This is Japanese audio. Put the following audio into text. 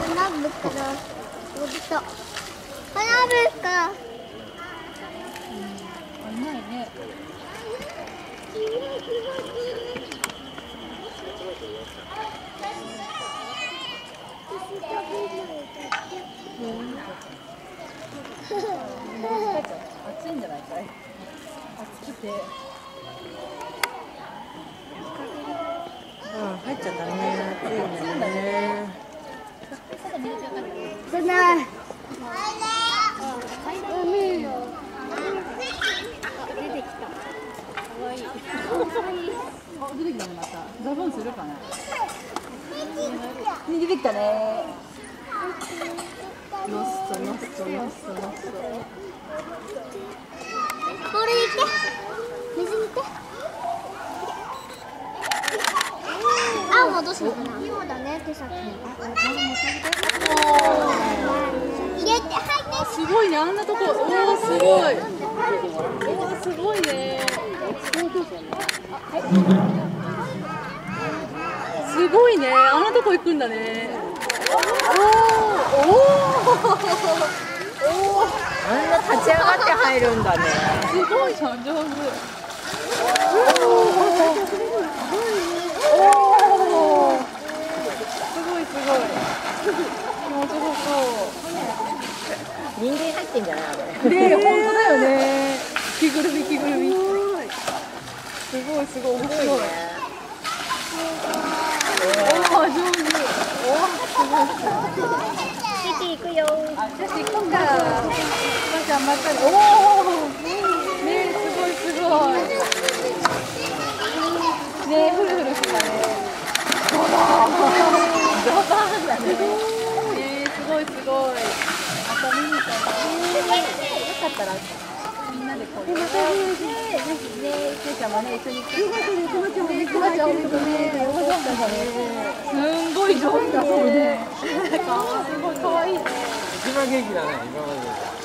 花火から飛びた。花火から。 うまいね。暑いんじゃないかい。暑くて。 入っちゃったね。暑いんだね。 じゃない。海よ。出てきた。可愛い。 あ、出てきたね、また。ザボンするかな。出てきたね。ノスト、ノスト、ノスト、ノスト。 これ行け。水に行って。あ、戻すのかな。そうだね、手先に。入れて、入って。 すごいね、あんなとこ。おお、すごい。おお、すごいね。すごいね、あんなとこ行くんだね。おお。 あんな立ち上がって入るんだね。 すごいじゃん、上手。 人間入ってんじゃないあれ。 ねえ、本当だよね。着ぐるみ、着ぐるみ。すごい、すごい、面白い。おお、上手。おお、すごい。 キキ行くよ。 あ、じゃあ、行こうか。まちゃん、またね。おお。ねえ、すごい、すごい。ねえ、ふるふるしたね。ドバーン。ドバーンだね。ねえ、すごい、すごい。また見に行こうかな。よかったらみんなでこう。ぜひね、けいちゃんもね一緒に。くまちゃん本当ね、よかったんだね。すんごい上手だそうね。すごい可愛いね。 一番元気だね、今まで。